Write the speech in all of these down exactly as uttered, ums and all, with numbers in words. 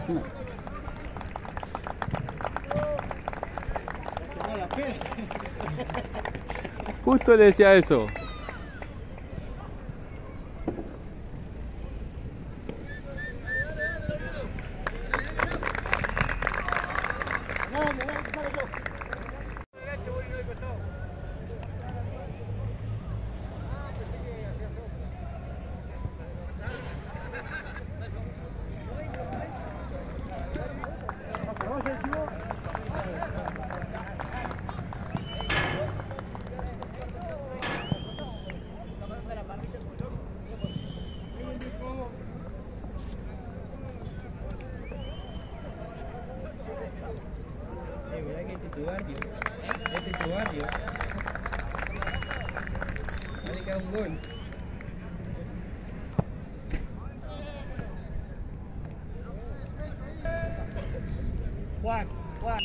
Justo le decía eso. Tu barrio, este es tu barrio. Vale, queda un gol. Juan, Juan.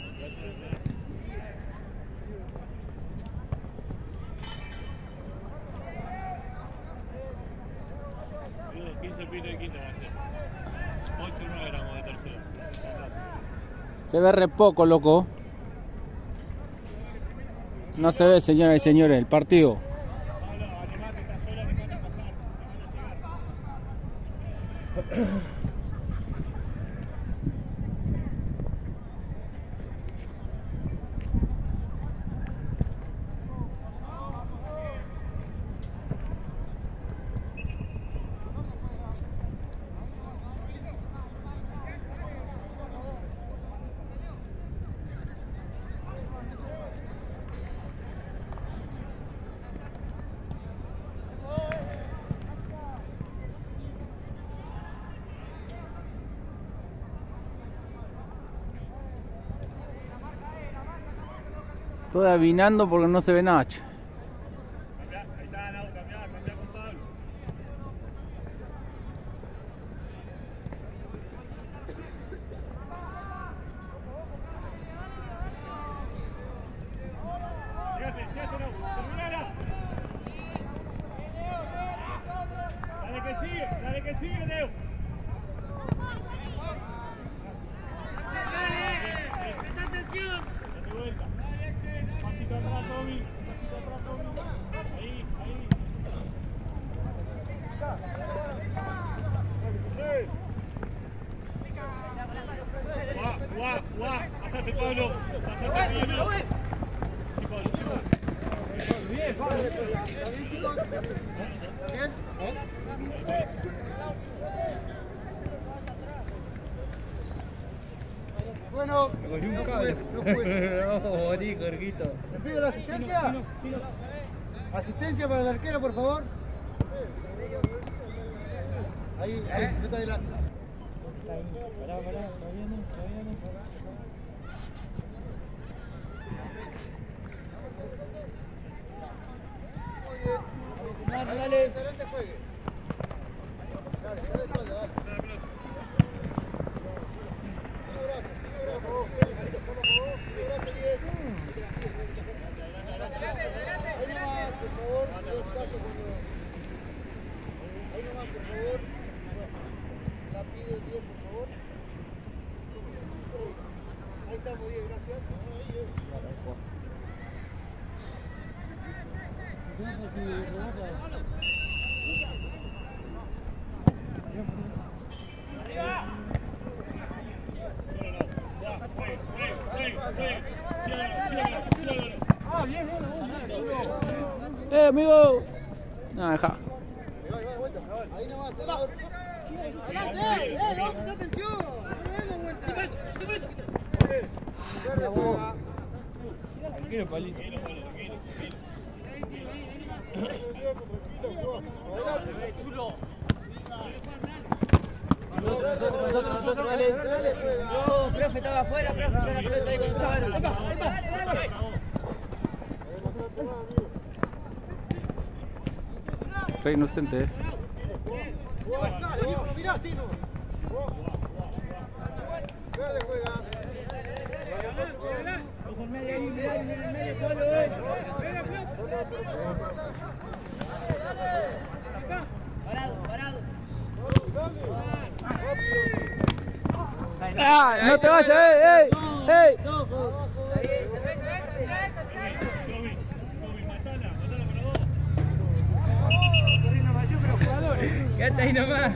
quince pitos de quinta va a ser. ocho o nueve gramos de tercero. Se ve re poco, loco. No se ve, señoras y señores, el partido. Estoy adivinando porque no se ve nada. Ahí está, Nau, cambiá, cambiá con Pablo. Fíjate, fíjate, Nau, terminala. Dale que sigue, dale que sigue, Neu. ¡Presta atención! Date vuelta. Pasito atrás, Tommy. Pasito atrás, Tommy. Ahí, ahí. Guau, guau, guau. Pasate, Pablo. Pasate, Pablo. Sí, Pablo, sí, Pablo. Bien, Pablo. ¿Está bien, chicos? ¿Qué es? Bueno, no puedes, no puedes. No, morí, Jorgito. ¿Le pido la asistencia? Asistencia para el arquero, por favor. Ahí, ahí, no está adelante. Pará, pará, todavía no, todavía no. Muy bien. Dale, dale. Adelante, juegue. Dale, dale, dale, dale. Ahí nomás, por favor. La pide bien, por favor. Ahí estamos, Diego, gracias. Ah, bien, bien, ¡Eh, amigo! No, deja. Ahí nomás, Salvador. ¡Adelante! ¡Eh, eh! ¡Presta atención! ¡No demos vuelta! Verde juega. Tranquilo, Palito. Chulo. Nosotros, nosotros, nosotros, nosotros, dale, dale, juega. No, profe, estaba afuera, profe, yo la pelota ahí con otra mano. Dale, dale. Re inocente, eh. Mirá, Tino. Verde juega. Ojo en medio, ahí, mirá, en el medio, solo, eh. Parado, parado. Dale. ¡Ah! ¡No te vayas! ¡Ey! ¡Ey! ¡Ey! Quédate ahí nomás.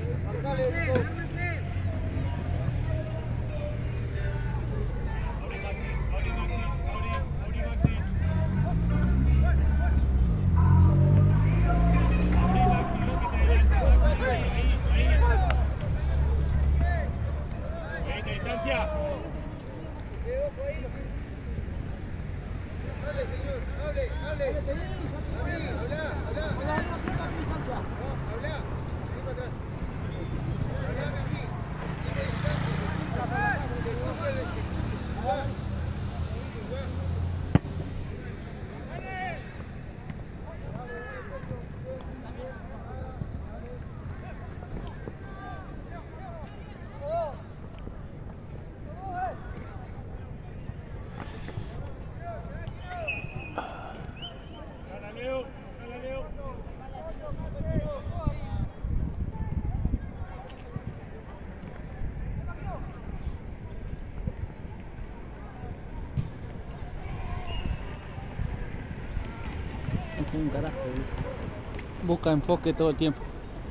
Un carajo. Busca enfoque todo el tiempo.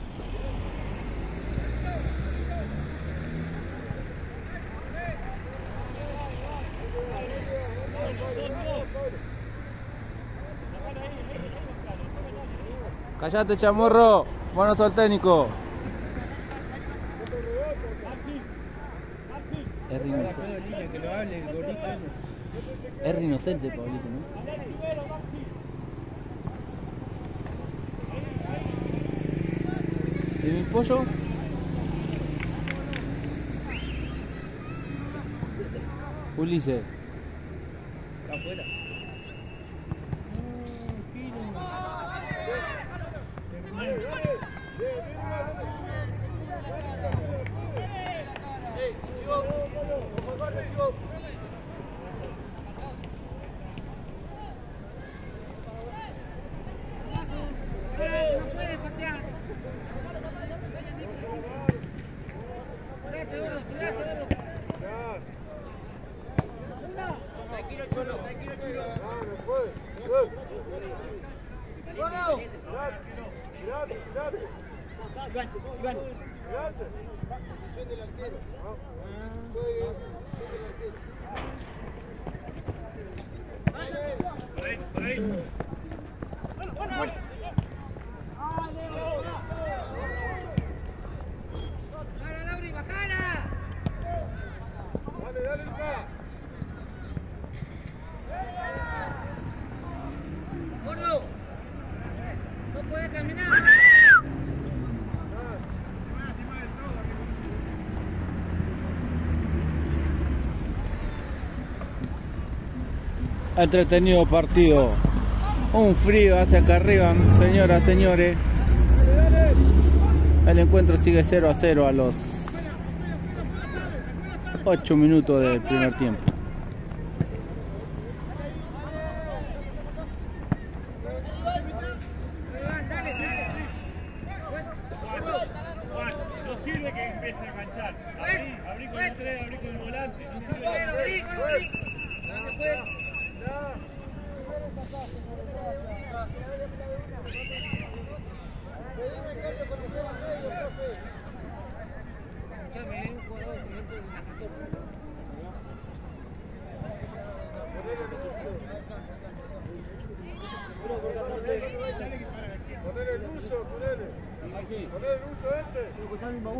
Callate, chamorro. Bueno, sos el técnico. Es re inocente. Que lo hable el gordito ese. Es re inocente, Pablito, ¿no? ¿Y mi pollo? Ulises. Está afuera. No puedes patear. Tirate, gordo, tirate, gordo. Tranquilo, chulo, tranquilo, chulo. Gordo. Tirate, tirate. Iván, Iván. Tirate. Posición del arquero. Juegue, posición del arquero. Por ahí, por ahí. ¡Bájala, Lauri, bájala! Dale, dale, Luca. Gordo. No puedes caminar. Entretenido partido. Un frío hacia acá arriba, señoras, señores. El encuentro sigue cero a cero a los ocho minutos del primer tiempo. Juan, no sirve que empiece a enganchar. Abrí, abrí con el tres, abrí con el volante. No sirve. Abrí, gordo, abrí. Escuchame, un jugador que entra en la catorce. Poner el uso, ponele. Poner el uso este. Es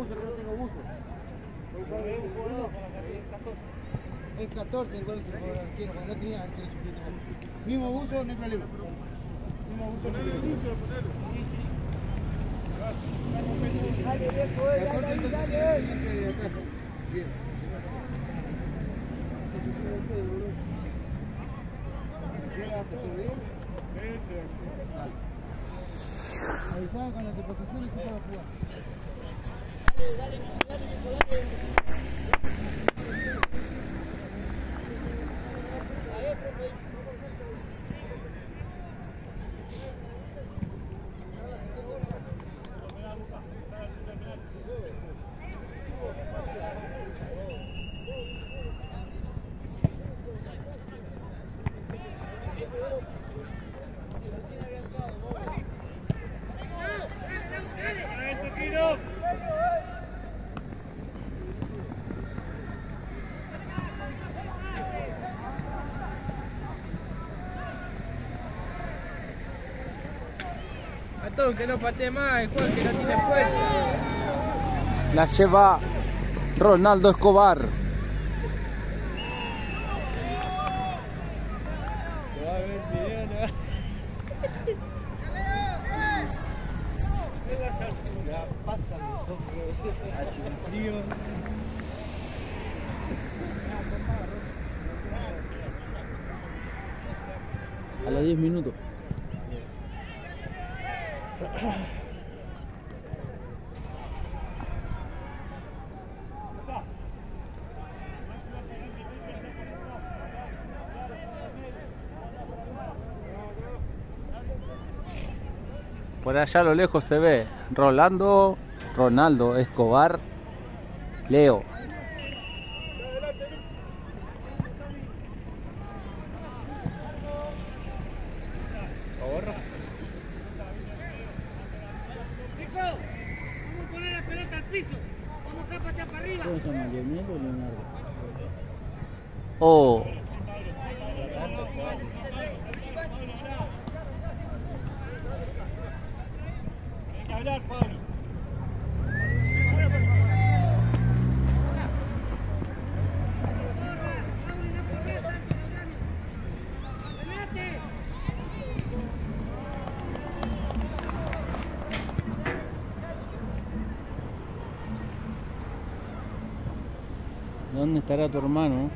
catorce entonces por arquero, cuando no tenía arquero suplente. Mismo uso, no hay problema. Mismo uso, no hay Poner el problema. uso, ponele. catorce entonces tiene el siguiente de acá. Bien. ¿Llega hasta todo bien? Ese. Avisaba cuando te posiciones y se va a jugar. botón, que no patee más, el Juan que no tiene fuerza. La lleva Ronaldo Escobar. Lo va a ver el video, ¿no? Es la altura, pasan los ojos. Hace un frío. A los diez minutos. Por allá a lo lejos se ve Rolando, Ronaldo Escobar, Leo. Nico, vamos a poner la pelota al piso. Vamos acá, patea para arriba. ¿Cómo se llama? ¿Lionel o Leonardo? Oh. Hay que hablar, Pablo. Corra, Mauri, no corres tanto, Laureano. ¡Frenate! ¿Dónde estará tu hermano?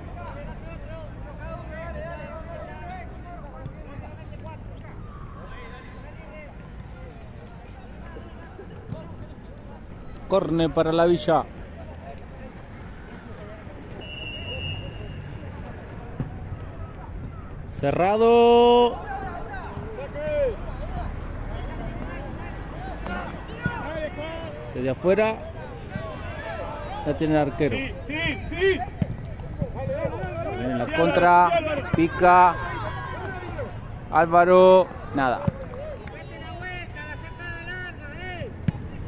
Corne para la Villa. Cerrado. Desde afuera ya tiene el arquero. Sí, sí, sí. Viene la contra. Pica. Álvaro. Nada. Vete la vuelta, la sacada larga, eh.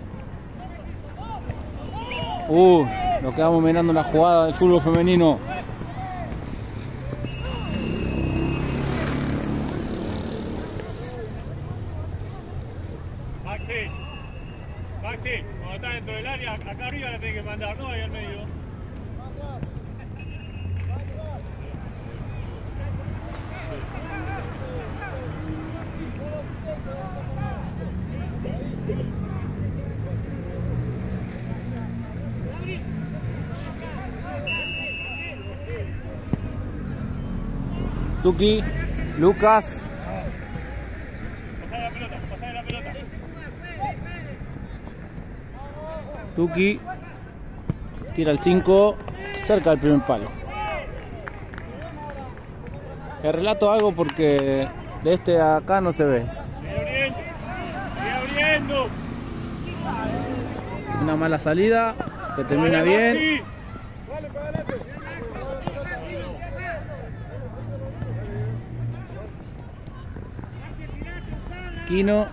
Uh, nos quedamos mirando la jugada del fútbol femenino. Maxi, Maxi, cuando está dentro del área, acá arriba la tenés que mandar, no ahí al medio. Tuki, Lucas. Pasá la pelota, pasá la pelota. Tuki. Tira el cinco. Cerca del primer palo. Le relato algo porque de este acá no se ve. Sigue abriendo, sigue abriendo. Una mala salida. Que termina bien. Maxi. Dale para adelante. Quino.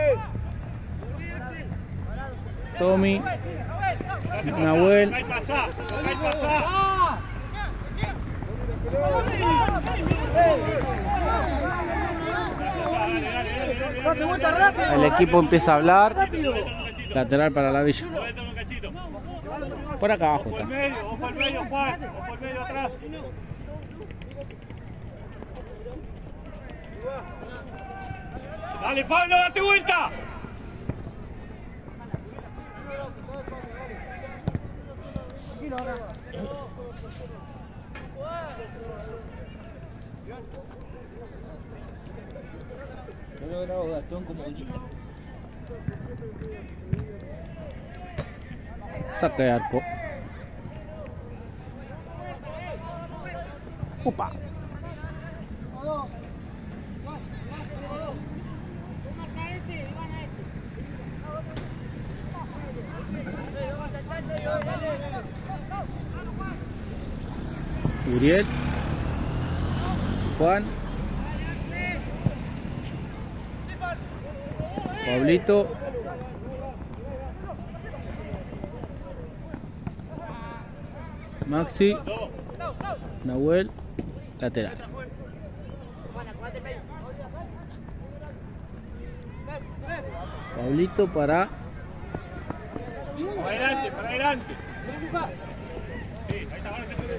Tommy. Nahuel. Acá hay pasá, acá hay pasá. Dale, dale, dale, dale, dale. El equipo empieza a hablar. Lateral para la Villa. Vuelta un cachito. Por acá abajo Ojo al está. medio, ojo al medio, Juan. Ojo al medio atrás. Dale, Pablo, date vuelta. Yo lo grabo Gastón como bonito. Saca de arco. Upa. Uriel. Juan. Pablito. Maxi. Nahuel. Lateral. Pablito para... Para adelante, para adelante. Sí, ahí está, ahora te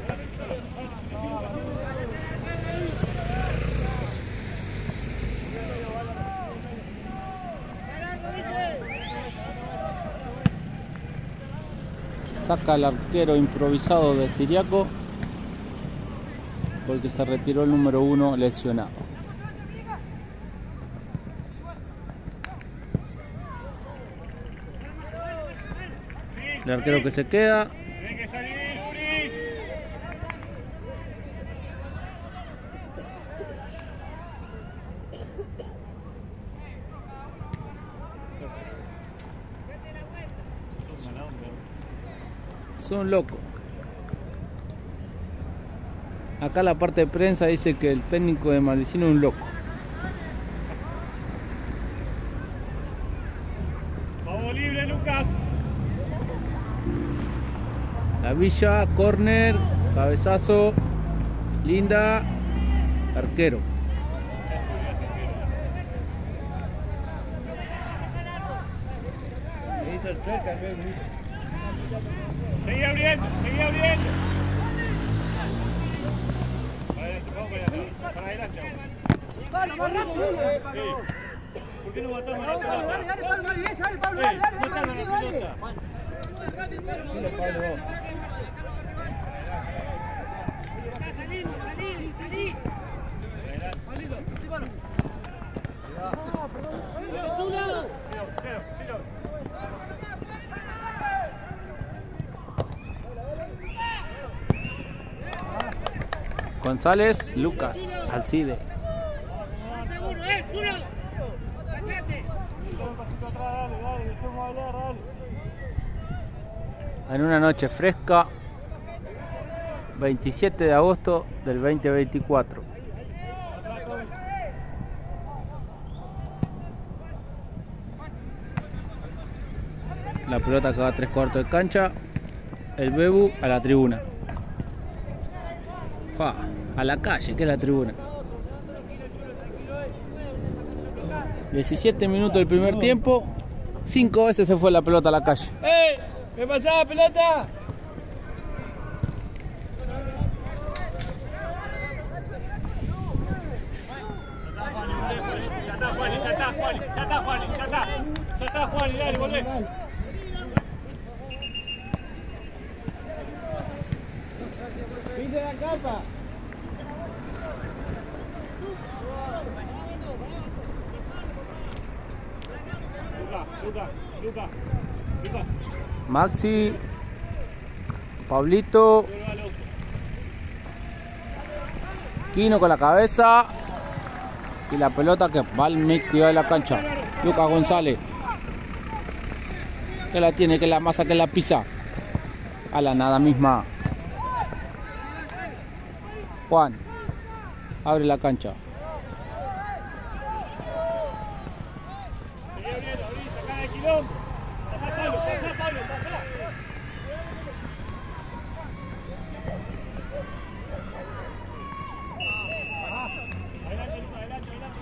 Saca el arquero improvisado de Siriaco porque se retiró el número uno lesionado. El arquero que se queda. Tiene que salir, Uri. Son locos. Acá la parte de prensa dice que el técnico de Malvicino es un loco. Vamos libre, Lucas. La Villa, córner, cabezazo, linda, arquero. Seguí abriendo, seguí abriendo. Para adelante, vamos para adelante. Para adelante. Pablo, más rápido. Sí. ¿Por qué no matamos la pelota? Dale, dale, Pablo, dale, dale, Pablo, dale, dale, dale, dale, dale. Salí, salí, salí. González, Lucas, Alcide. Seguro, eh, puro. Sacate. En una noche fresca, veintisiete de agosto del veinte veinticuatro. La pelota que va a tres cuartos de cancha. El Bebu a la tribuna. Fa, a la calle, que es la tribuna. diecisiete minutos del primer tiempo. Cinco veces se fue la pelota a la calle. ¡Ey! ¿Me pasaba pelota? Ya está, Juan, ya está, Juan, ya está, Juan, ya está. Ya está, Juan, dale, volvé. ¡Pise la capa! Lucas, Lucas, Lucas, Lucas. Maxi, Pablito, Quino con la cabeza y la pelota que va al medio de la cancha. Lucas González, que la tiene, que la masa, que la pisa a la nada misma. Juan abre la cancha. Seguí abriendo, abrí, sacá de quilombo. Pasá, Pablo, pasá, Pablo, pasá. Adelante, Lucas, adelante, adelante.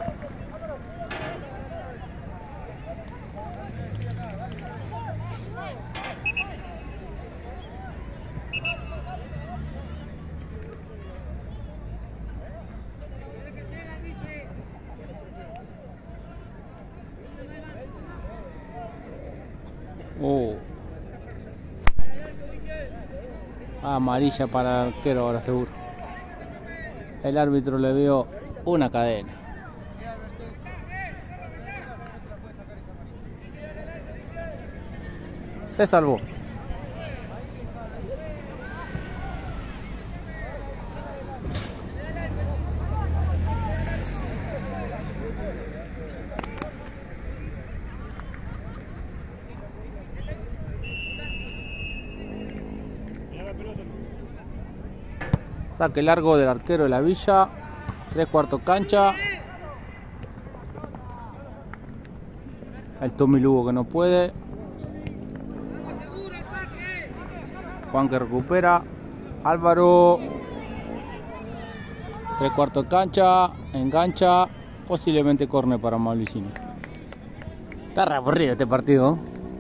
Oh. Amarilla para el arquero ahora seguro. El árbitro le dio una cadena. Se salvó. Saque largo del arquero de la Villa. Tres cuartos cancha. El Tommy Lugo que no puede. Juan que recupera. Álvaro. Tres cuartos cancha. Engancha. Posiblemente córner para Malvicino. Está re aburrido este partido.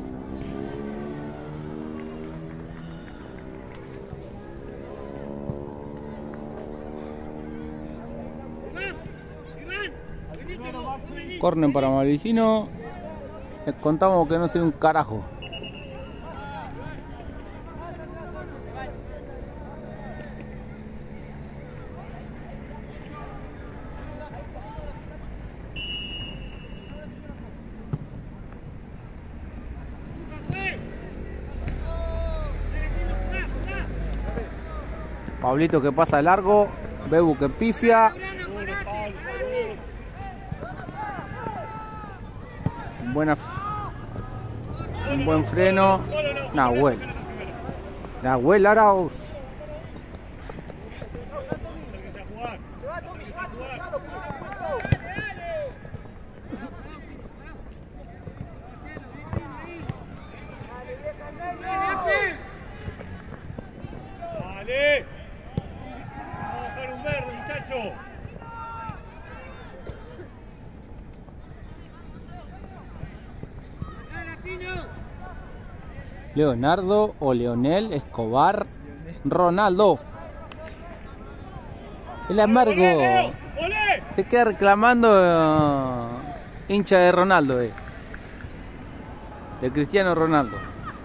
Corner para Malvicino. Les contamos que no sé un carajo. Pablito que pasa de largo, Bebu que pifia. Buena, un buen freno. Nahuel. Nahuel Arauz. Dale. Vamos a buscar un verde, muchacho. Leonardo o Leonel Escobar Ronaldo. El amargo se queda reclamando uh, hincha de Ronaldo, eh. De Cristiano Ronaldo.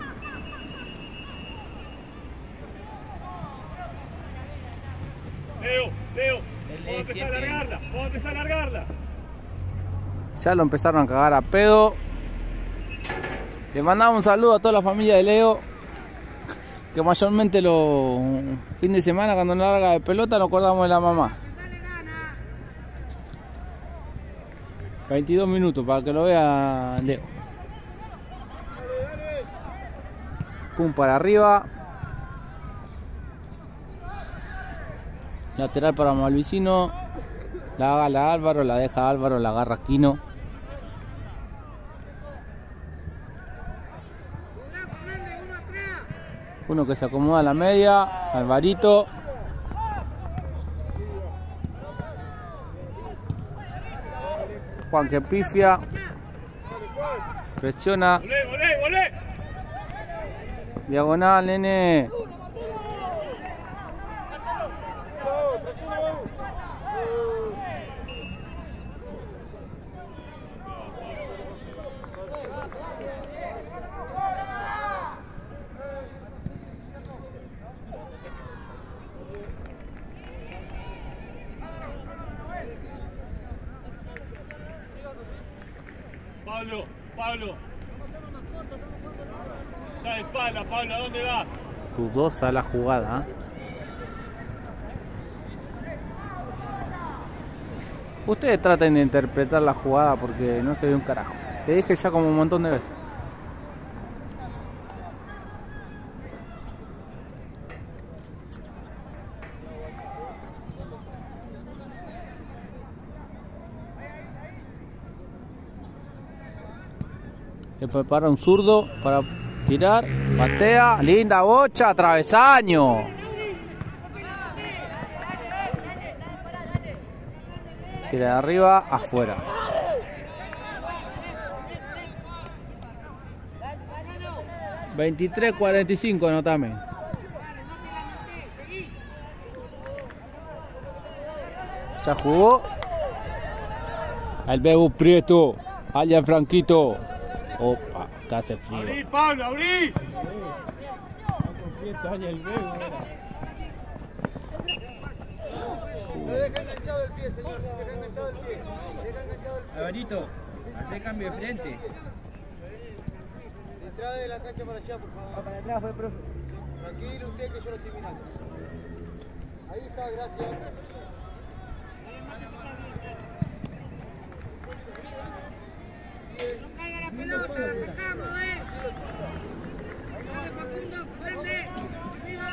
Leo, Leo, vamos a empezar a largarla, vamos a empezar a largarla. Ya lo empezaron a cagar a pedo. Le mandamos un saludo a toda la familia de Leo, que mayormente los fines de semana cuando no larga de pelota nos acordamos de la mamá. veintidós minutos para que lo vea Leo. Pum para arriba. Lateral para Malvicino. La haga la Álvaro, la deja Álvaro, la agarra Quino. Uno que se acomoda a la media, Alvarito. Juan que pifia. Presiona. Volé, volé, volé. Diagonal, nene. Pablo, Pablo. Está de espalda, Pablo, ¿a dónde vas? Dudosa la jugada. ¿eh? Ustedes traten de interpretar la jugada porque no se ve un carajo. Te dije ya como un montón de veces. Le prepara un zurdo para tirar, patea, linda bocha, travesaño. Tira de arriba, afuera. veintitrés cuarenta y cinco, anotame. Ya jugó. El Bebu Prieto, allá Franquito. Opa, te hace frío. ¡Abrí, Pablo, abrí! No deja enganchado el pie, señor. Deja enganchado el pie. Deja enganchado el pie. Alvarito, hace cambio de frente. De entrada de la cancha para allá, por favor. Para atrás fue, profe. Tranquilo usted que yo lo estoy mirando. Ahí está, gracias. No caiga la pelota, la sacamos, eh. Dale, Facundo, Fernández. Arriba.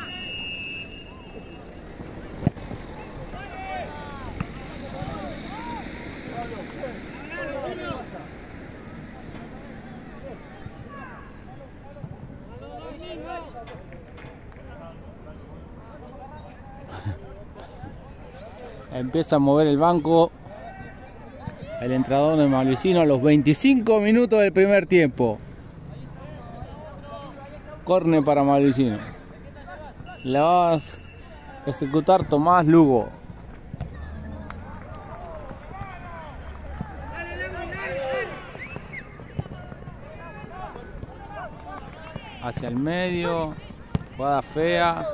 Empieza a mover el banco. El entrenador de Malvicino a los veinticinco minutos del primer tiempo. Córner para Malvicino. La va a ejecutar Tomás Lugo. Hacia el medio. Jugada fea.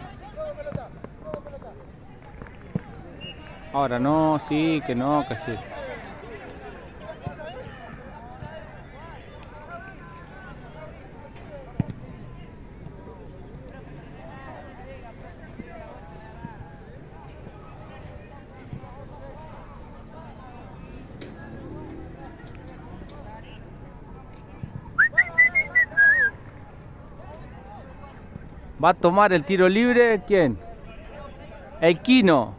Ahora no, sí, que no, que sí. Va a tomar el tiro libre, ¿quién? El Quino.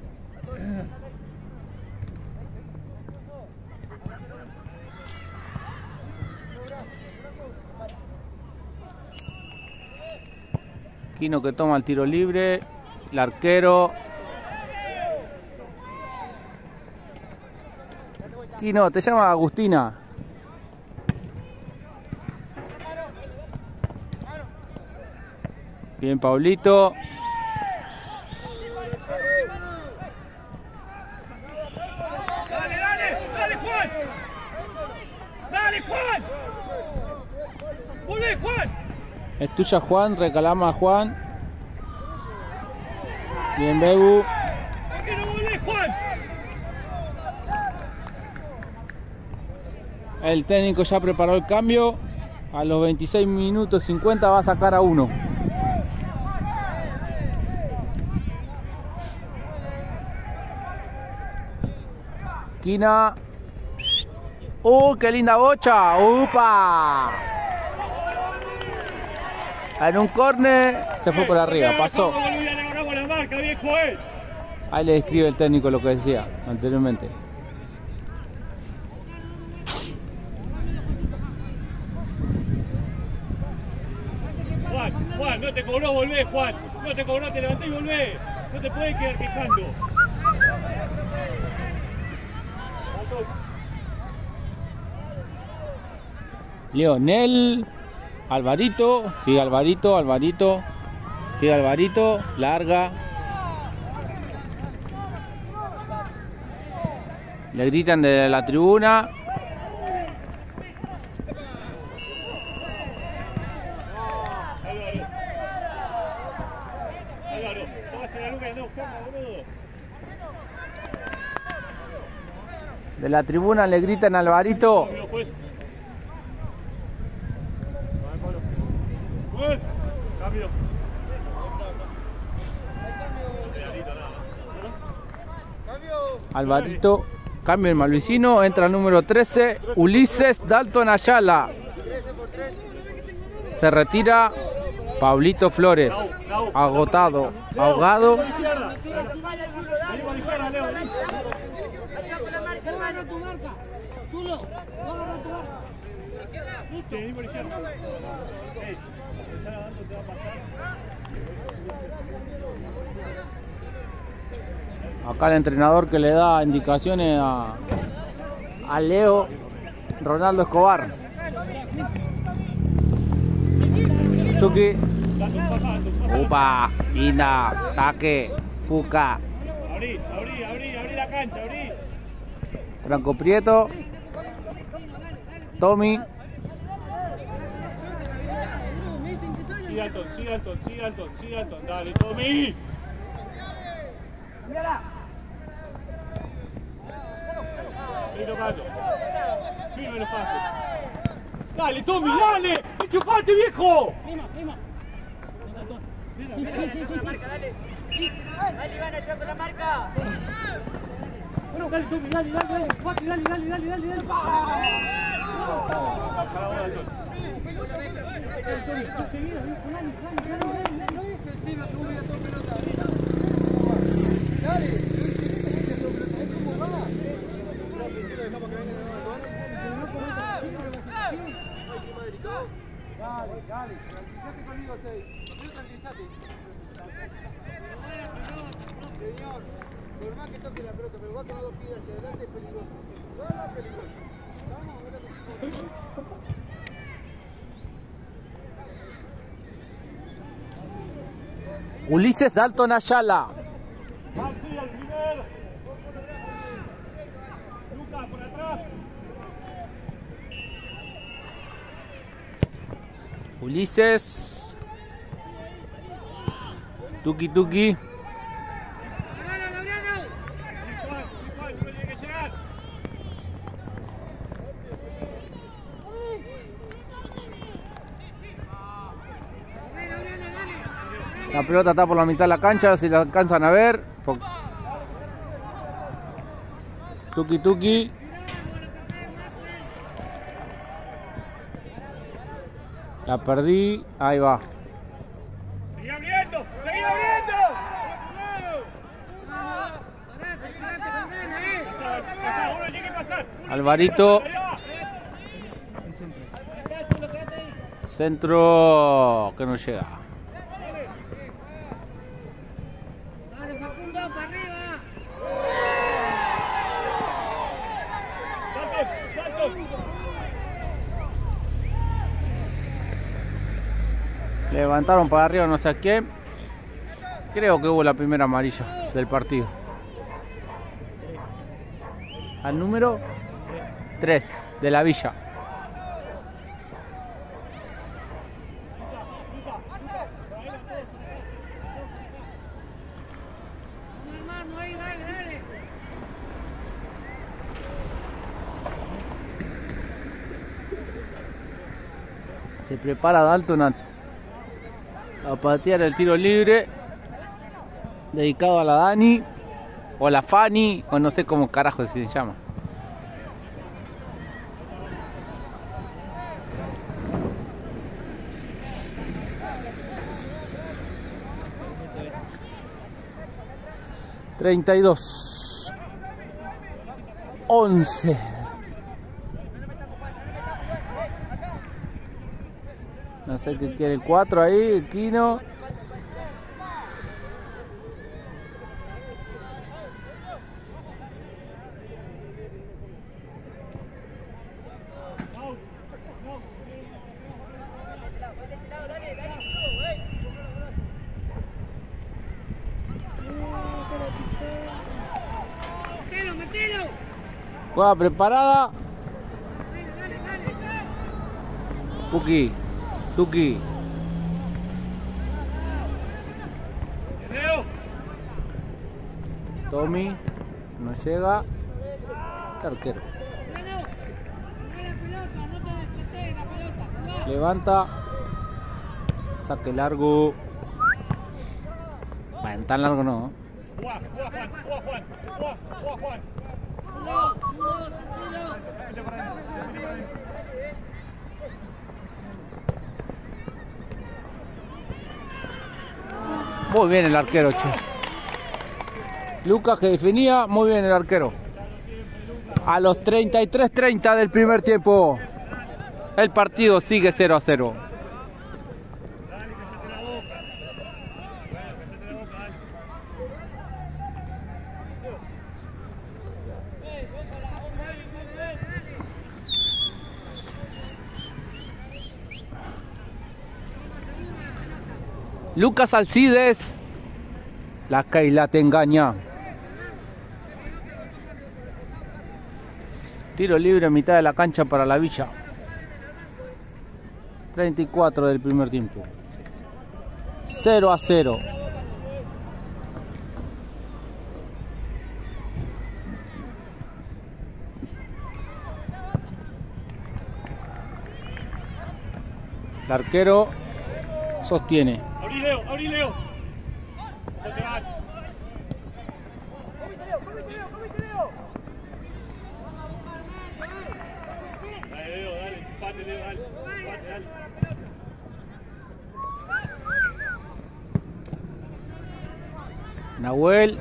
Quino que toma el tiro libre. El arquero. Quino, te llama Agustina. Bien, Paulito. Dale, dale, dale, Juan. Dale, Juan. Volvé, Juan. Es tuya, Juan. Recalama a Juan. Bien, Bebu. ¿Por qué no volvés, Juan? El técnico ya preparó el cambio. A los veintiséis minutos cincuenta va a sacar a uno. Esquina. ¡Uh, qué linda bocha! ¡Upa! En un córner se fue por arriba, pasó. Ahí le describe el técnico lo que decía anteriormente. Juan, Juan, no te cobró, volvé, Juan. No te cobró, te levanté y volvé. No te puedes quedar quejando. Leonel, Alvarito, sigue Alvarito, Alvarito, sigue Alvarito, larga. Le gritan de la tribuna. De la tribuna le gritan a Alvarito. Cambio. Alvarito, cambio el Malvicino, entra el número trece, Ulises Dalton Ayala. Se retira Pablito Flores, agotado, ahogado. Acá el entrenador que le da indicaciones a, a Leo, Ronaldo Escobar. Tuki. Upa, linda, ataque, Puca. Abrí, abrí, abrí, abrí la cancha, abrí. Franco Prieto. Tommy. Sigue Alton, sigue Alton, sigue Alton, sigue Alton. Dale, Tommy. Estoy tocando. Firme los pases. Dale, Tommy, dale. ¡Enchufate, viejo! Prima, prima. Dale, dale, Iván, ayuda con la marca. Bueno, dale, Tommy, dale, dale, dale. Dale, dale, dale, dale, dale, dale. Dale, dale, tranquilízate conmigo, Teddy. Tranquilízate. señor. Por más que toque la pelota, pero va con los dos pies hacia adelante, es peligroso. No, no, es peligroso. Vamos, a ver lo que Ulises Dalton Ayala. Maxi al primero. Lucas por atrás. Ulises. Tuki Tuki. Igual, igual, no tiene que llegar. La pelota está por la mitad de la cancha, si la alcanzan a ver. Tuki Tuki. La perdí, ahí va. Seguí abriendo, seguí abriendo. Pasá, uno tiene que pasar. Uno Alvarito. tiene que pasar, ahí va. Centro que no llega. Dale, Facundo, para arriba. Dalton, Dalton. Levantaron para arriba no sé a quién. Creo que hubo la primera amarilla del partido. Al número tres de la Villa. Hermano, ahí, dale, dale. Se prepara Dalton a, a patear el tiro libre. Dedicado a la Dani. O la Fanny. O no sé cómo carajo se llama. treinta y dos. once. No sé qué quiere el cuatro ahí, el Quino. Metelo, metelo. Juega preparada. Dale, dale, dale. Tuki. Tuki. Leo. Tommy. No llega. El arquero. Bueno, juega la pelota, no te despetes la pelota. Jugá. Levanta. Saque largo. Bueno, tan largo no. Juá, juá, Juan, juá, Juan. Juá, juá, Juan. Jugó, jugó, tranquilo. Muy bien el arquero, che. Lucas que definía, muy bien el arquero. A los treinta y tres treinta del primer tiempo, el partido sigue cero a cero. Dale, que se te la boca. Bueno, que se te la boca, dale. Lucas Alcides. La Keila te engaña. Tiro libre en mitad de la cancha para la Villa. treinta y cuatro del primer tiempo. cero a cero. El arquero sostiene. Abrí, Leo, abrí, Leo. No te vas. Dale, Leo, dale, enchufate, Leo, dale. Enchufate, dale. Nahuel.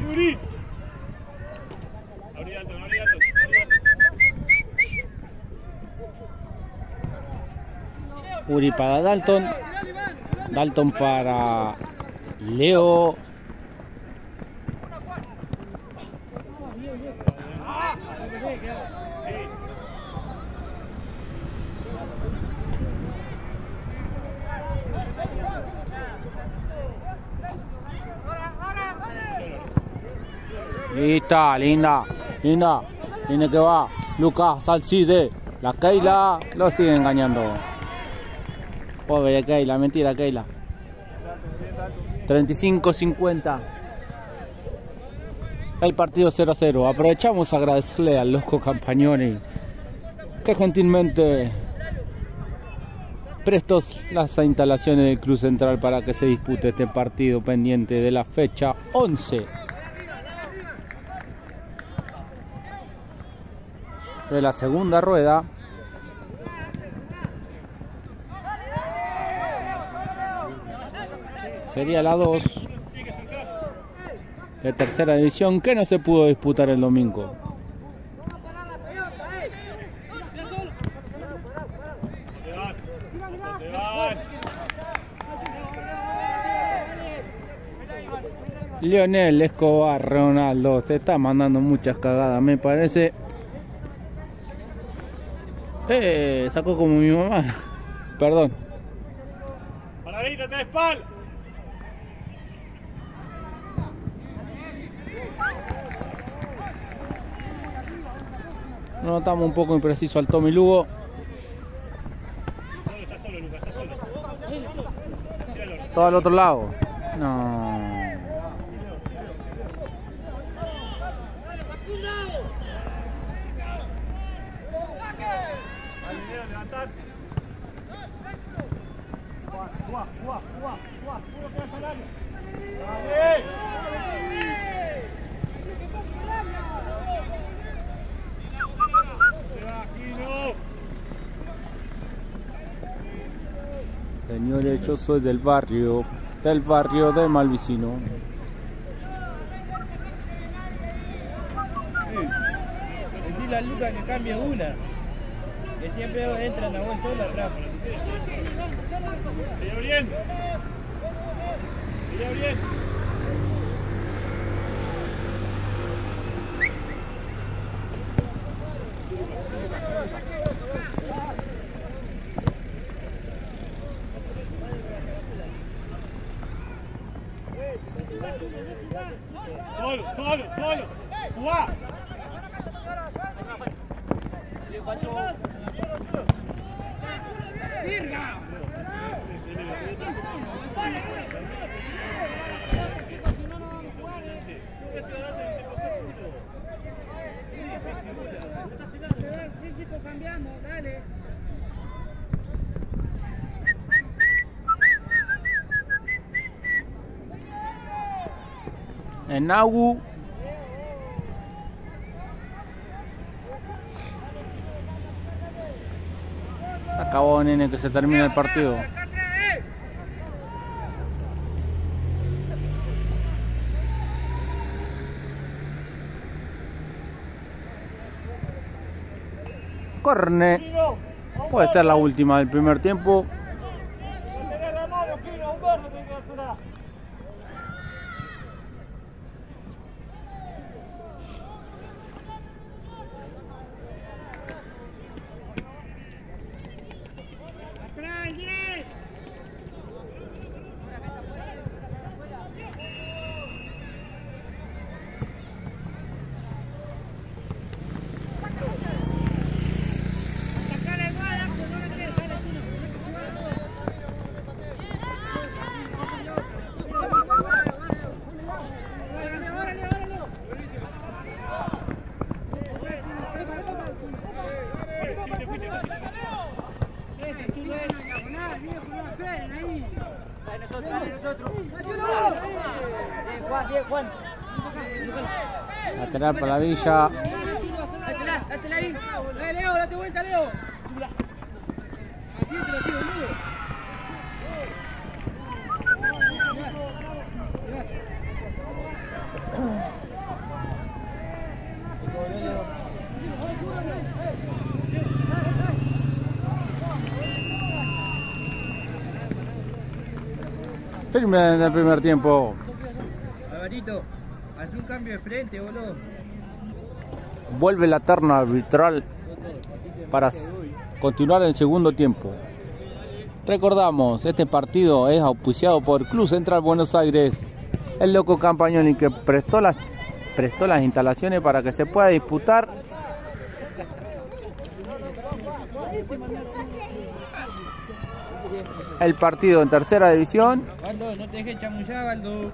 Uri. Abrí alto, abrí alto, abrí alto. Uri para Dalton. Dalton para Leo. Lista, linda, linda. Viene que va. Lucas Salcide. La Keila lo sigue engañando. Pobre Keila, mentira Keila. treinta y cinco cincuenta. El partido cero a cero. Aprovechamos a agradecerle al loco Campagnoni que gentilmente prestó las instalaciones del Club Central para que se dispute este partido pendiente de la fecha once de la segunda rueda. Sería la dos de tercera división que no se pudo disputar el domingo. Lionel Escobar Ronaldo se está mandando muchas cagadas, me parece. Eh, sacó como mi mamá. Perdón. Paradita, te espal. Notamos un poco impreciso al Tommy Lugo. Está solo, Lucas, está solo. Todo al otro lado. No. Levantar. Juá, juá, juá, juá, juá. Uno que va al área. ¡Dale! Señores, yo soy del barrio, del barrio de Malvicino. Decirle a Lucas que cambie una. Que siempre entra en la bolsa sola atrás. Sigue bien. Sigue bien. Solo, solo, solo. Jugá. ¡Virga! Físico cambiamos, dale. En Nagu. Se acabó, nene, que se termina el partido. Corne. Puede ser la última del primer tiempo. Lateral para la Villa. Dásela, dásela ahí. Dale, Leo, date vuelta, Leo. Aquí te lo tiro, Leo. Firme en el primer tiempo. Alvarito, haz un cambio de frente, boludo. Vuelve la terna arbitral para continuar el segundo tiempo. Recordamos, este partido es auspiciado por Club Central Buenos Aires. El loco Campagnoli, que prestó las, prestó las instalaciones para que se pueda disputar el partido en tercera división. Baldo, no te dejes chamullar, Baldo.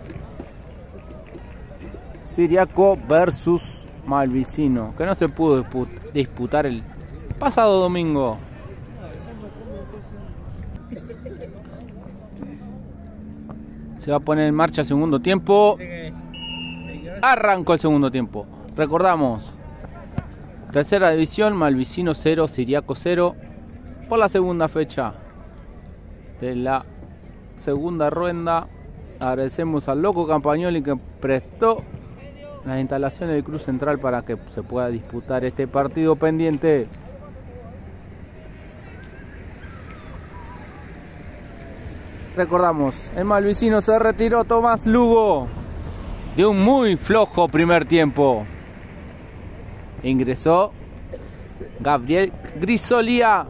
Siriaco versus Malvicino, que no se pudo disputar el pasado domingo. Se va a poner en marcha el segundo tiempo. Arrancó el segundo tiempo. Recordamos, tercera división, Malvicino cero, Siriaco cero. Por la segunda fecha de la segunda ronda. Agradecemos al loco Campagnoli que prestó las instalaciones del Club Central para que se pueda disputar este partido pendiente. Recordamos, en Malvicino se retiró Tomás Lugo de un muy flojo primer tiempo. Ingresó Gabriel Grisolía.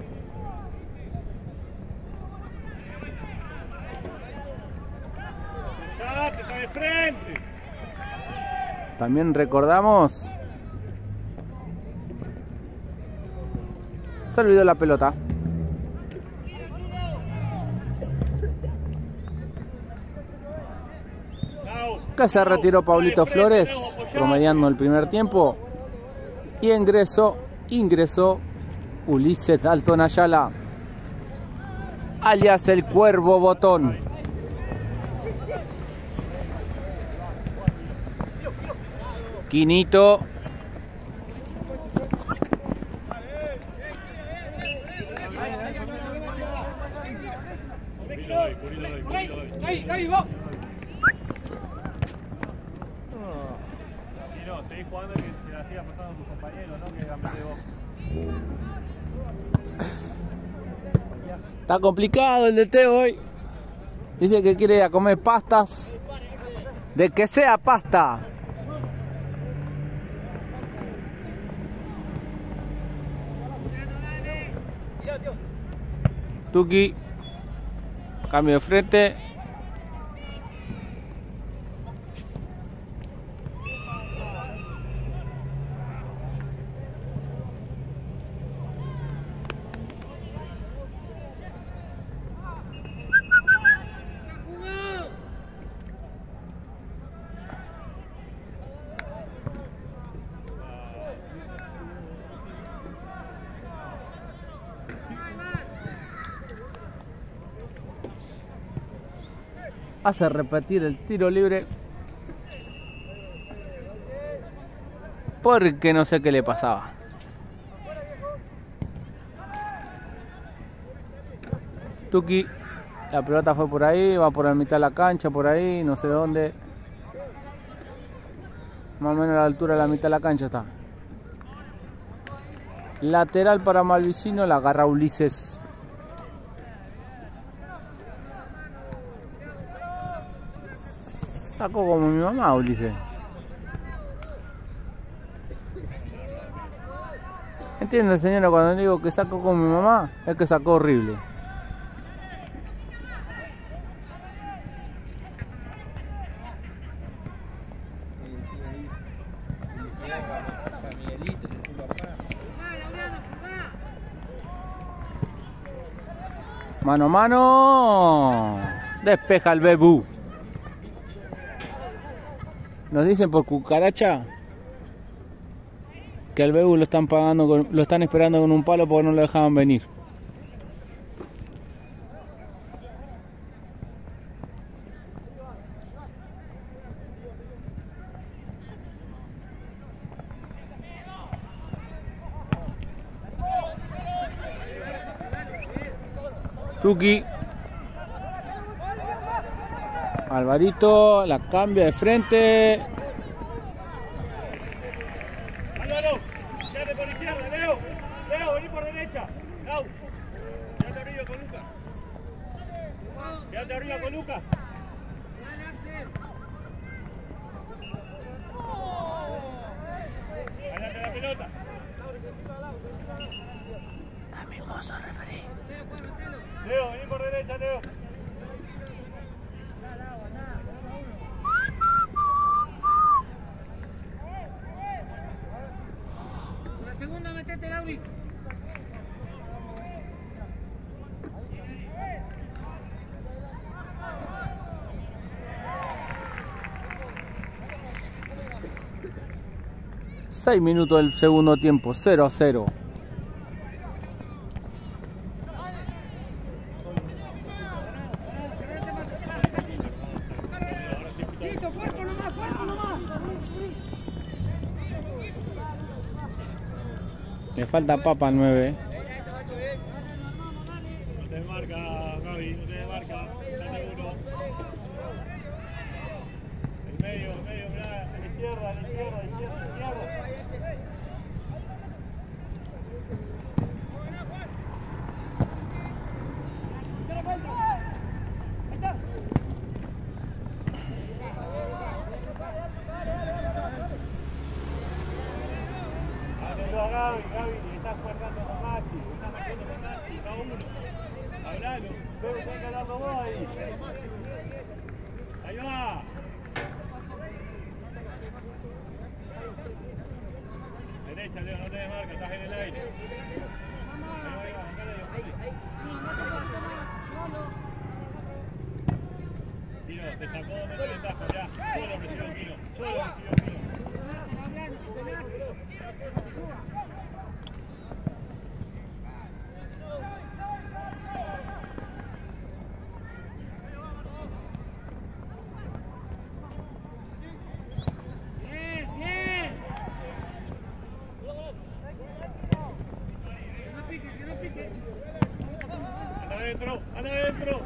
Ya te está de frente. También recordamos, se olvidó la pelota. Que se retiró Pablito Flores, promediando el primer tiempo. Y ingresó, ingresó Ulises Dalton Ayala, alias el Cuervo Botón. Quinito. Seguís jugando y que se la siga pasando a tus compañeros, ¿no? Que cambié de voz. Está complicado el D T hoy. Dice que quiere ir a comer pastas. De que sea pasta. Tuki. Cambio de frente. Hace repetir el tiro libre porque no sé qué le pasaba. Tuki, la pelota fue por ahí, va por la mitad de la cancha, por ahí, no sé dónde. Más o menos a la altura de la mitad de la cancha está. Lateral para Malvicino, la agarra Ulises. Sacó como mi mamá, Ulises. ¿Entiende, señora, cuando digo que sacó como mi mamá? Es que sacó horrible. Mano a mano. Despeja el Bebú. Nos dicen por cucaracha que al Bebu lo están pagando con, lo están esperando con un palo porque no lo dejaban venir. Tuki. Alvarito la cambia de frente. Álvaro, quédate por izquierda, Leo. Leo, vení por derecha. Lau, quédate arriba con Lucas. Quédate arriba con Lucas. Adelante la pelota. Está mimoso, referí. Leo, vení por derecha, Leo. La segunda, metete, Lauri. seis minutos del segundo tiempo, cero a cero. Listo, cuerpo nomás, cuerpo nomás. Le falta papa al nueve. No te marca, Gaby, no te marca. Dale uno. El medio, el medio, mirá, a la izquierda, a la izquierda, a la izquierda, a la izquierda. Háblalo a Gaby, Gaby, le estás cargando con Maxi, le estás marcando con Maxi, va uno. Hablalo, pero tenés que hablarlo vos ahí. Ahí va. Derecha, Leo, no te desmarca, estás en el aire. Ahí va, ahí va, andale, Leo. Tiro, te sacó de la ventaja, ya. Solo recibió el tiro, solo recibió el tiro. Bien, bien. Que no pique, que no pique. Anda adentro, anda adentro.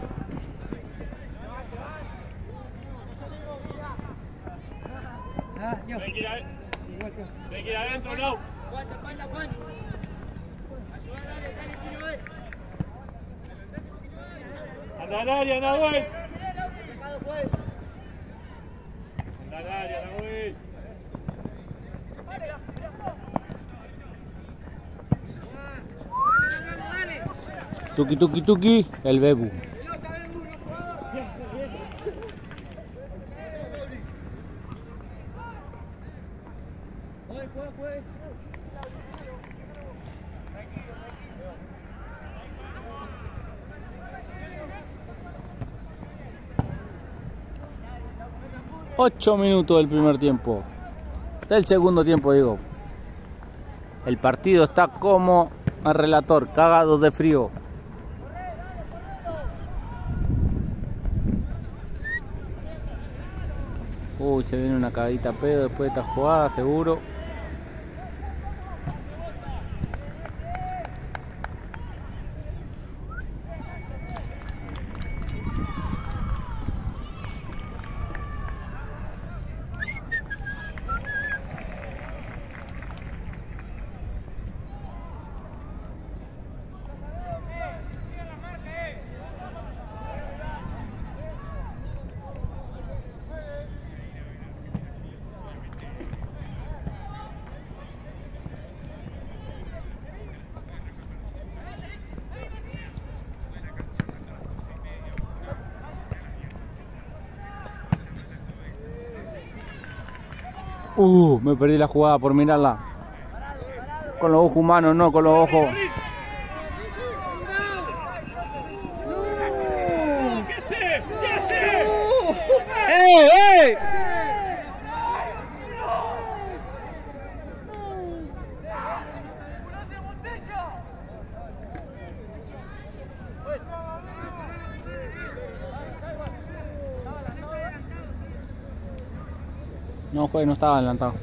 Ah, yo. Hay que ir adentro. Hay que ir adentro, no. Aguanta, espalda, Juan. Ayuda, dale, dale, tiro, eh. Anda al área, Nahuel. Sacado, pues. Anda al área, Nahuel. Dale, dale. Tuki tuki tuki, el bebu. Pelota, ven, uno, juega, juega, juega. ocho minutos del primer tiempo. Del segundo tiempo, digo. El partido está como el relator, cagado de frío. Uy, se viene una cagadita a pedo después de esta jugada, seguro. Uh, me perdí la jugada por mirarla. Con los ojos humanos, no con los ojos. ¿Qué sé? ¿Qué sé? ¡Ey, ey! No, juez, no estaba adelantado.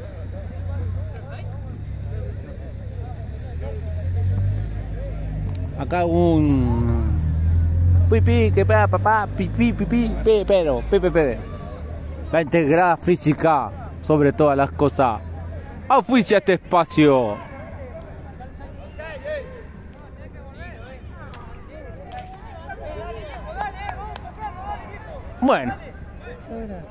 Acá un pipí que pega papá, pipí, pipí, pe, pero, pepe, pepe. La integrada física sobre todas las cosas. Oficia este espacio. Bueno. Sobra.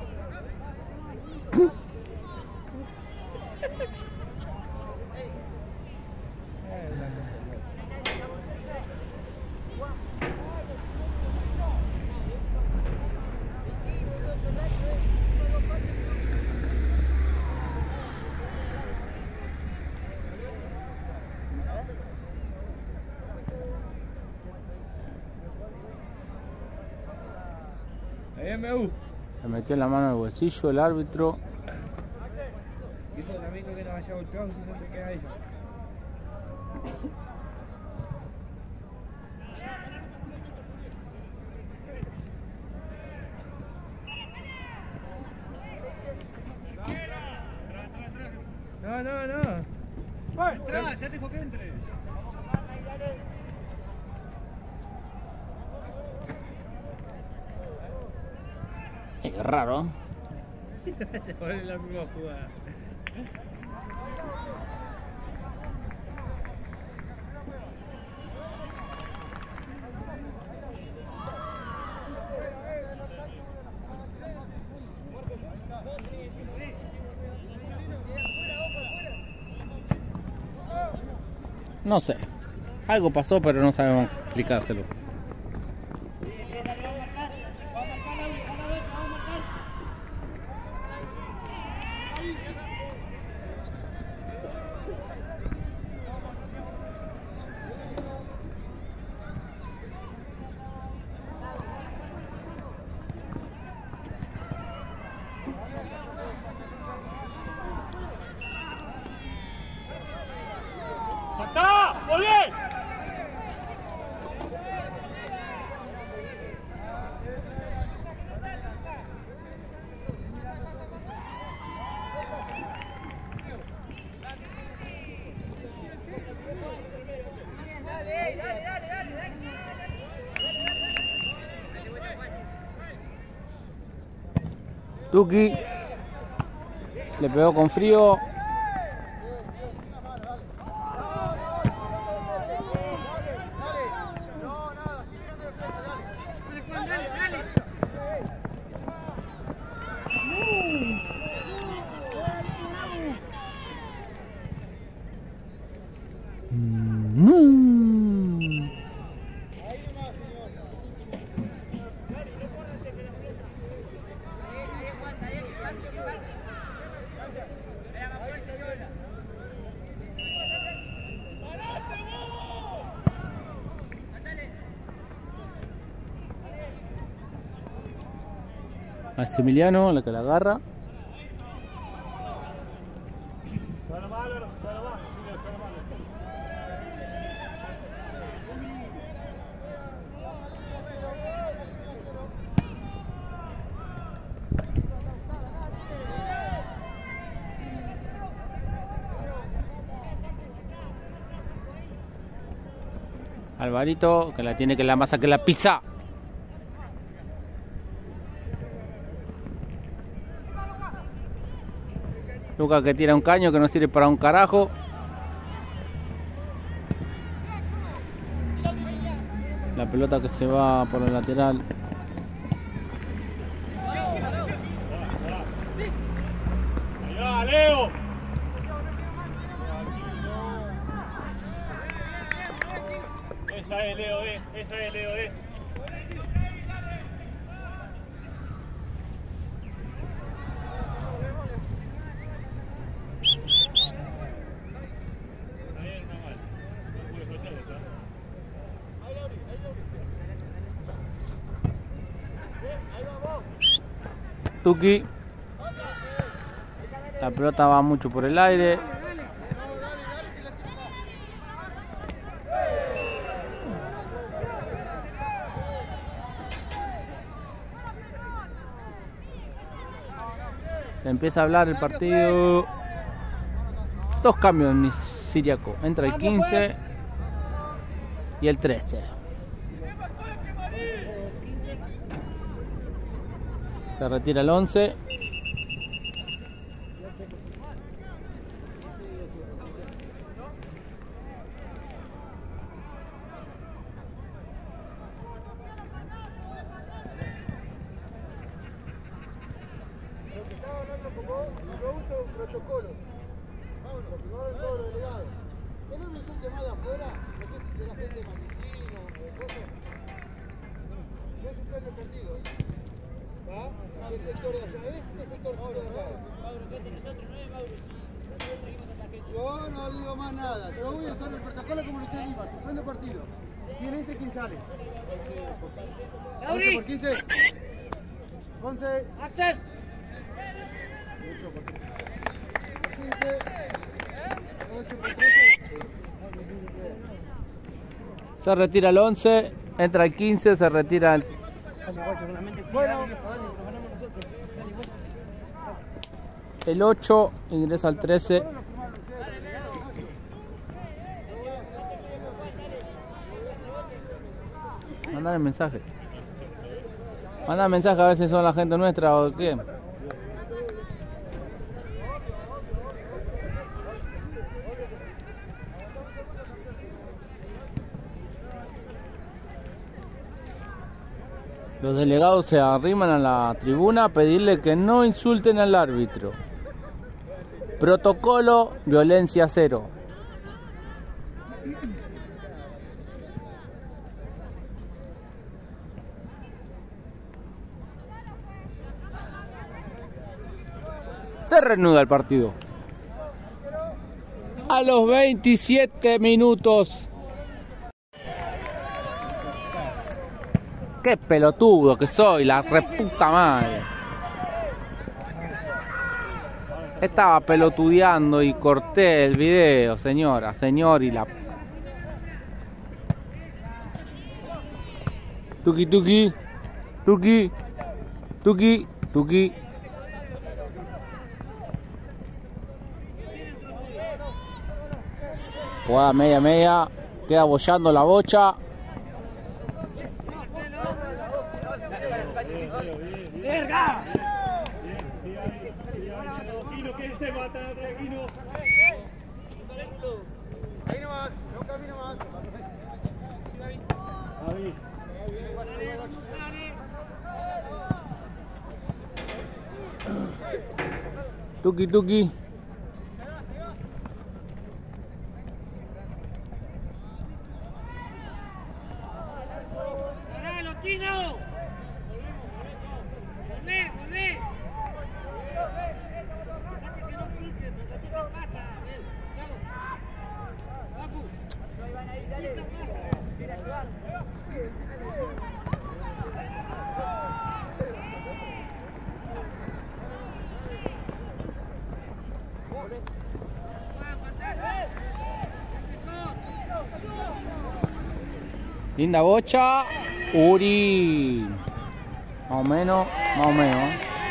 Ahí me U. Le metió la mano en el bolsillo el árbitro. Dijo el amigo que no vaya golpeado si no te queda ella. No, no, no. Entra, ya te dijo que entre. Eh, qué raro. Se pone la misma jugada. No sé. Algo pasó, pero no sabemos explicárselo. ¡Está! ¡Muy bien! Dale, dale, dale, dale, dale. Tuki le pegó con frío. Maximiliano, la que la agarra. Alvarito, que la tiene que la masa que la pisa. Lucas que tira un caño que no sirve para un carajo. La pelota que se va por el lateral. ¡Ahí va, Leo! Esa es Leo, eh. Esa es Leo, eh. Tuki. La pelota va mucho por el aire. Se empieza a hablar el partido. Dos cambios en Siriaco. Entra el quince y el trece. Se retira el once. hablando con vos, yo uso protocolos. Lo que no hablan todos los delegados. ¿Qué no me insulte más de afuera? No sé si será gente de Mamisino o de cosas. Yo suspendo el partido. ¿Va? ¿Qué sector de allá es? ¿Qué sector de acá? Mauro, ¿qué tenés nosotros? No es Mauro, sí. Nosotros trajimos a la gente. Yo no digo más nada. Yo voy a usar el protocolo como lo hice en Lima. Suspendo el partido. ¿Quién entra y quién sale? once por quince. once. ¡Axel! quince. ocho por trece. Se retira el once, entra el quince, se retira el... Bueno, el ocho, ingresa al trece. Mandar el mensaje. Manda el mensaje a ver si son la gente nuestra o qué. Los delegados se arriman a la tribuna a pedirle que no insulten al árbitro. Protocolo, violencia cero. Se reanuda el partido. A los veintisiete minutos. Qué pelotudo que soy, la reputa madre. Estaba pelotudeando y corté el video, señora, señor y la... Tuki, tuki, tuki, tuki, tuki. Jugada media, media. Queda bollando la bocha. ¡Verga! ahí nomás, no camino más. Tuki, tuki. ¡Ganalo, Tino! ¡Volvé, volvé! Fíjate que no pique, porque tú te pasas. A ver, vamos. Papu. ¿Qué te pasa? Quiere ayudar. Linda bocha. Uri. Más o menos, más o menos.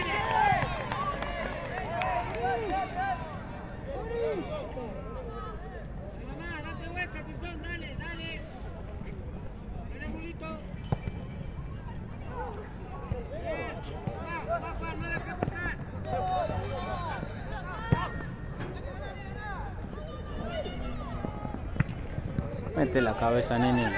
Mamá, date vuelta, Tizón, dale, dale. Dale, Julito. Bien, va, va, Juan, no la que buscar. Mete la cabeza, nene.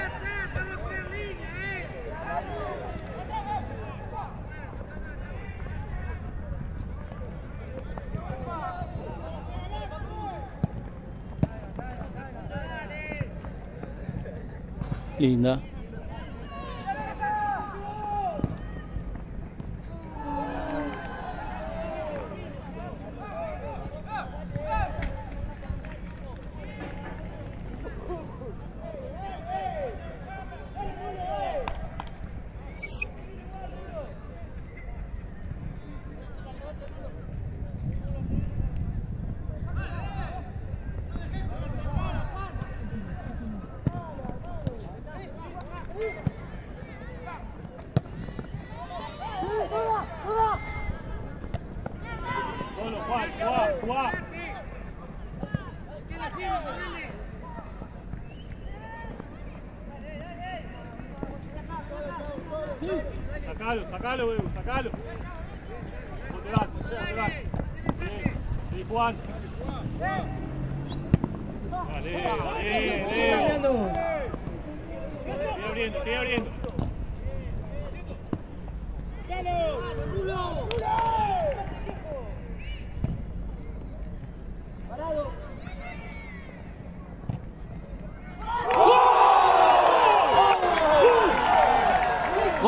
Linda. Solo, Juan, Juan, Juan. ¿Qué la firma, Fernández? Sacalo, sacalo, Bebu, sacalo. Por delante, por delante. Bien, sí, Juan. Dale, dale, Leo. Sigue abriendo, sigue abriendo.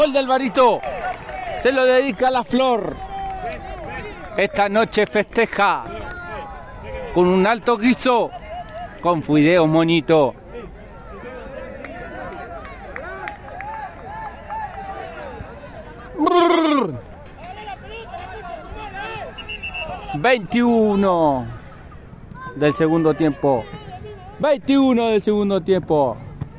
Gol de Alvarito. Se lo dedica a la Flor. Esta noche festeja con un alto guiso. Con fideos, monito. veintiuno del segundo tiempo. veintiuno del segundo tiempo.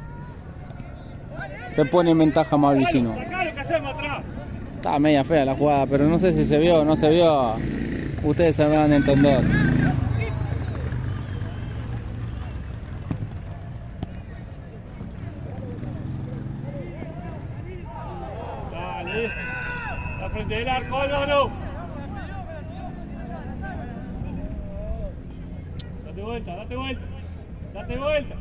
Se pone en ventaja Mauricino. Está media fea la jugada, pero no sé si se vio o no se vio. Ustedes se van a entender. Dale. La frente del arco, Álvaro. Date vuelta, date vuelta. Date vuelta.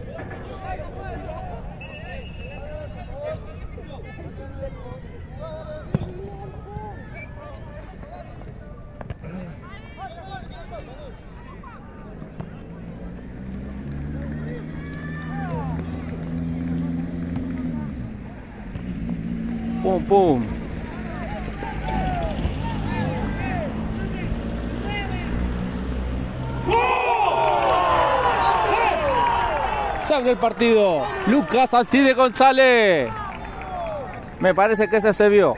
Pum, pum. Se abre el partido. Lucas Alcide González. Me parece que ese se vio.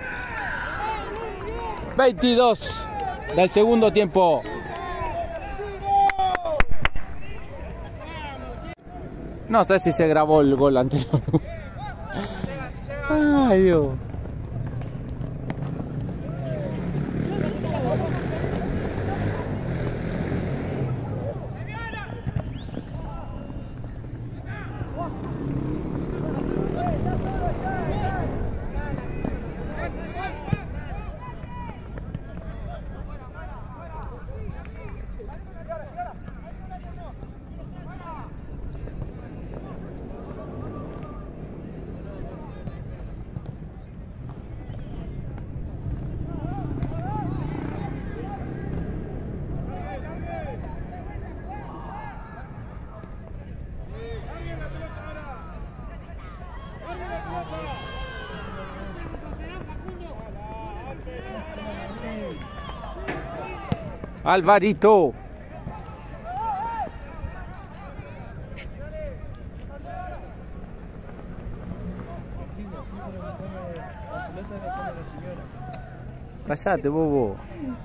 veintidós del segundo tiempo. No sé si se grabó el gol anterior. Ay, Dios. Alvarito. Cállate, bobo.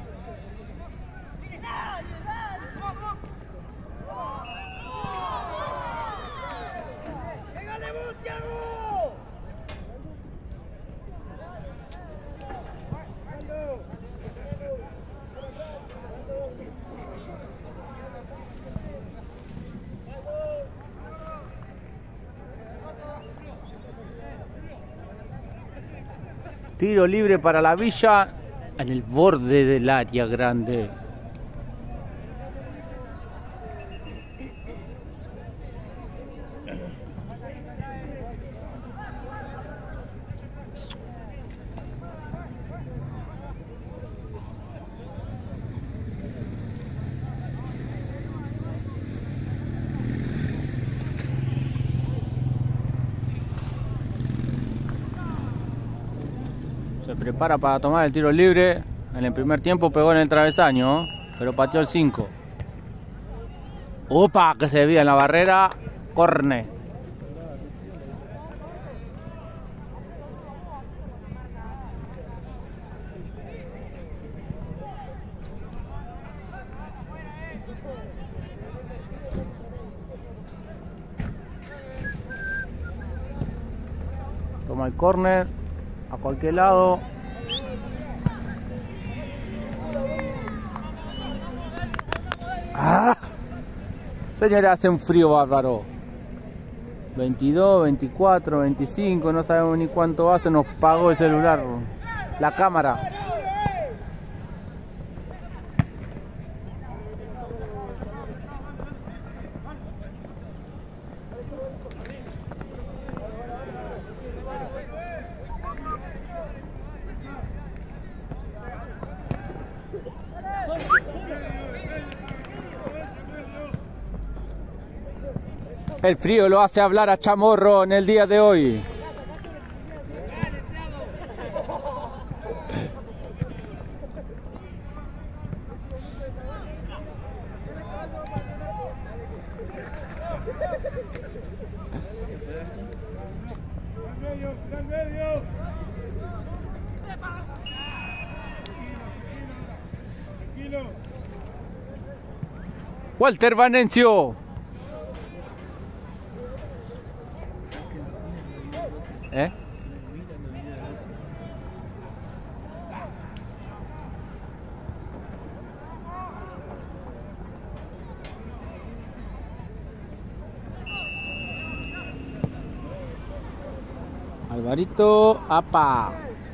Tiro libre para la Villa en el borde del área grande. Se prepara para tomar el tiro libre. En el primer tiempo pegó en el travesaño, pero pateó el cinco. ¡Opa! Que se veía en la barrera. Corne. Toma el córner. A cualquier lado. ¡Ah! Señores, hace un frío bárbaro. veintidós, veinticuatro, veinticinco, no sabemos ni cuánto hace. Nos pagó el celular, la cámara. El frío lo hace hablar a Chamorro en el día de hoy. Walter Vanencio. ¿Eh? Alvarito, apa.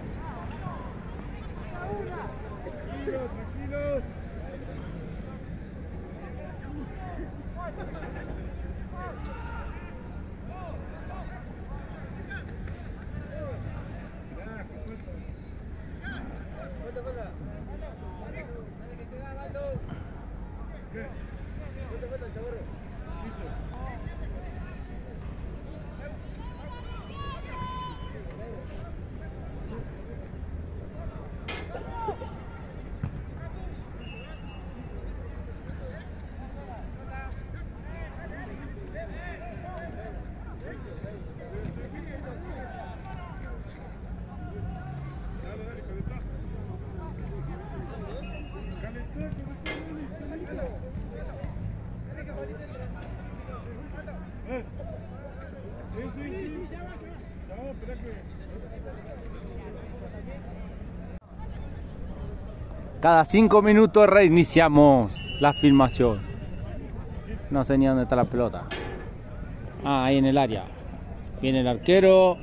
Cada cinco minutos reiniciamos la filmación. No sé ni dónde está la pelota. Ah, ahí en el área. Viene el arquero.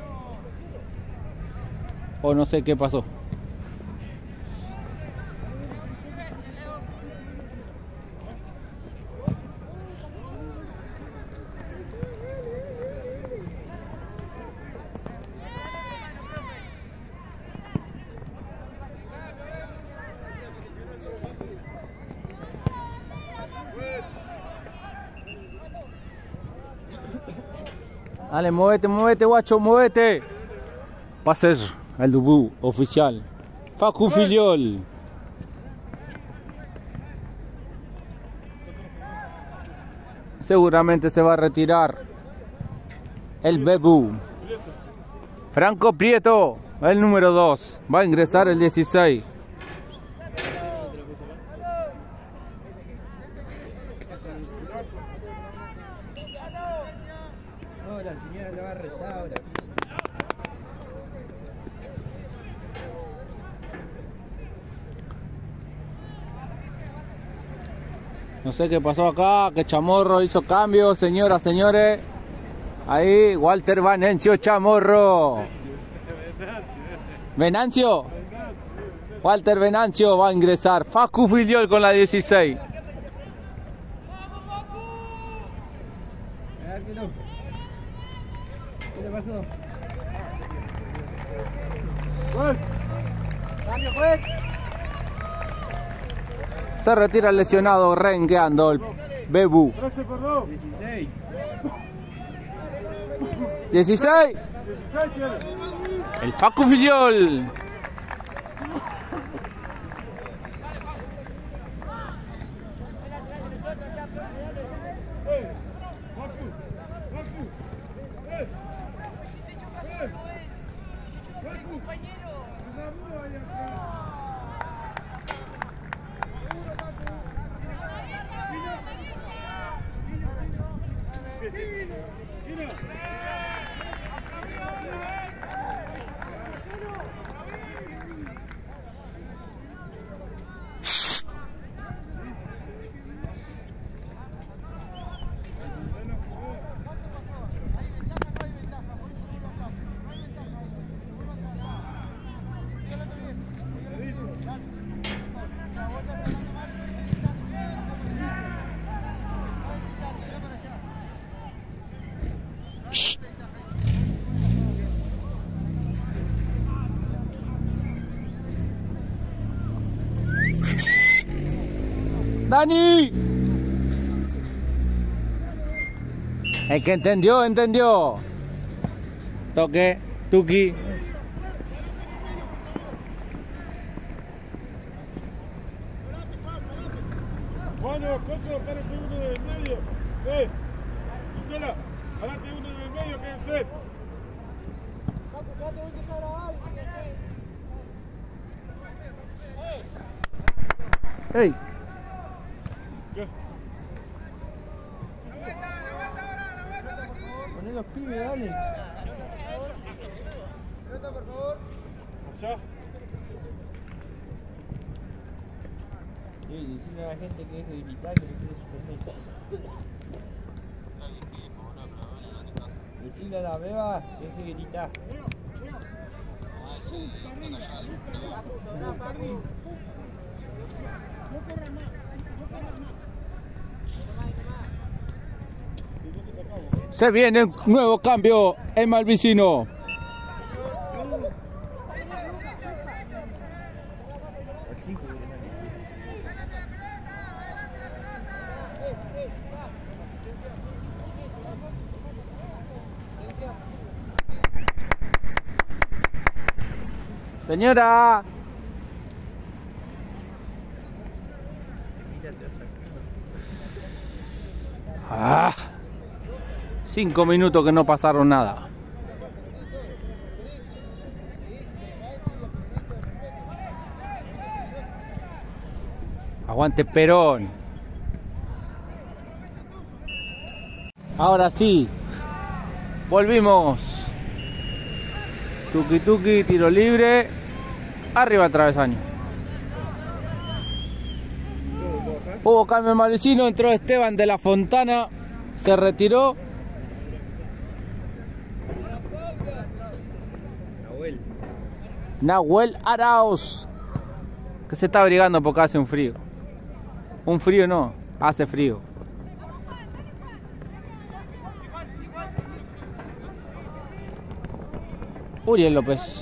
O no sé qué pasó. Dale, muévete, muévete, guacho, muévete. Va a ser el debut oficial. Facu Filiol. Seguramente se va a retirar el Bebu. Franco Prieto, el número dos. Va a ingresar el dieciséis. No, la señora le va a restar ahora. No sé qué pasó acá, que Chamorro hizo cambios, señoras, señores. Ahí, Walter Vanencio Chamorro. Venancio. Walter Venancio va a ingresar. Facu Filiol con la dieciséis. ¿Qué le pasó? Cambio, juez. Se retira el lesionado rengueando el Bebu. trece por dos. dieciséis. dieciséis. dieciséis tiene. El Facu Filiol. Dani. El que entendió, entendió. Toque, Tuki. Bueno, Coso, parece uno del medio. Eh, Isola, parate uno del medio, quédense. ¡Ey! ¿Qué? Poné los pibes, dale. Pelota, por favor. Allá. Y decirle a la gente que deje de gritar, que me quiere suspender. Decirle a la beba que deje de gritar. Se viene un nuevo cambio en Malvicino. Señora. Ah, cinco minutos que no pasaron nada. Aguante Perón. Ahora sí. Volvimos. Tuki tuki, tiro libre. Arriba el travesaño. Hubo cambio en Malvicino, entró Esteban de la Fontana, se retiró. Nahuel. Nahuel Arauz, que se está abrigando porque hace un frío. Un frío no, hace frío. Uriel López.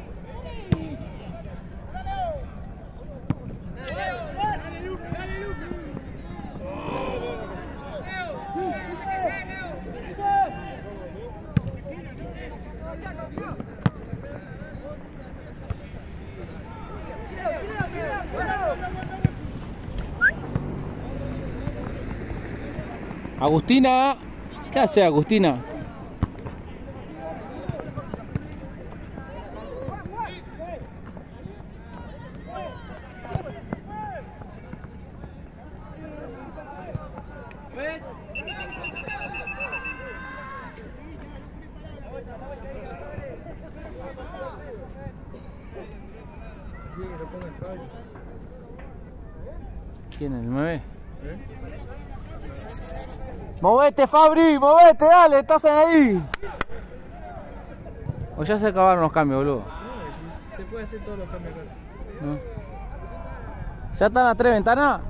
Agustina, ¿qué hace Agustina? ¿Quién es el nueve? ¡Movete, Fabri! ¡Movete! ¡Dale! ¡Estás ahí! O ya se acabaron los cambios, boludo. No, se puede hacer todos los cambios acá. ¿No? ¿Ya están las tres ventanas?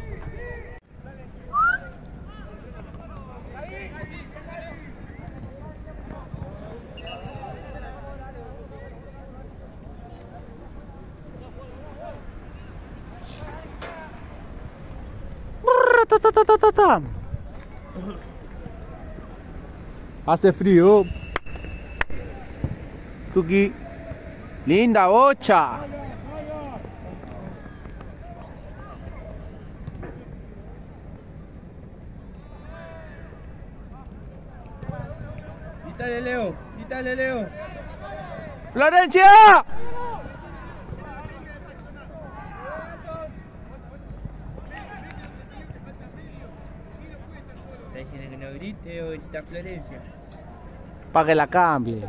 Ta, ta, ta, ta, ta, ta. Hace frío. Tuki. Linda bocha. Quítale, Leo. Quítale, Leo. ¡Florencia! ¿Está diciendo que no grite o grita Florencia? Para que la cambie.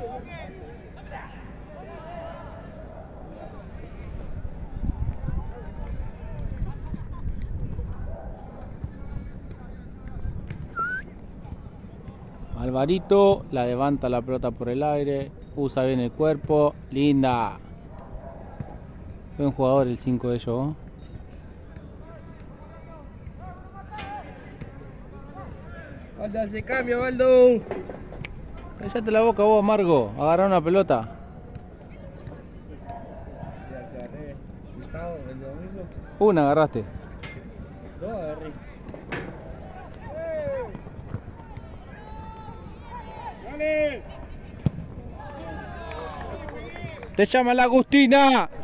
Alvarito la levanta la pelota por el aire, usa bien el cuerpo, linda. Buen jugador el cinco de ellos, ¿eh? Valdo, hace cambio, Valdo. Cállate la boca vos, Margo, agarrá una pelota. Ya te agarré el sábado, el domingo. Una agarraste. Dos agarré. ¡Dale! Te llama la Agustina.